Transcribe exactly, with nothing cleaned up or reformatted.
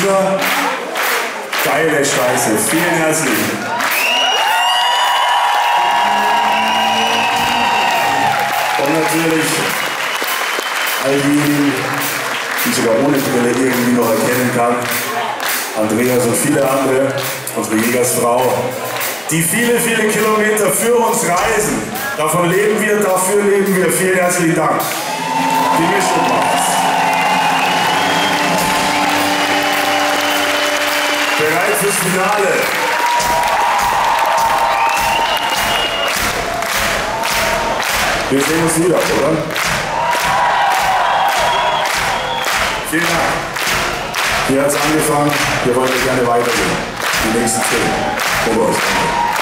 dieser geile Scheiße. Vielen herzlichen Dank. Und natürlich all diejenigen, die ich sogar ohne Brille irgendwie noch erkennen kann. Andreas und viele andere, unsere Jägersfrau, die viele, viele Kilometer für uns reisen. Davon leben wir, dafür leben wir. Vielen herzlichen Dank. Die Mischung macht's. Bereit fürs Finale. Wir sehen uns wieder, oder? Vielen Dank. Hier hat es angefangen, wir wollen gerne weitergehen. Die nächsten zehn. Ober euch.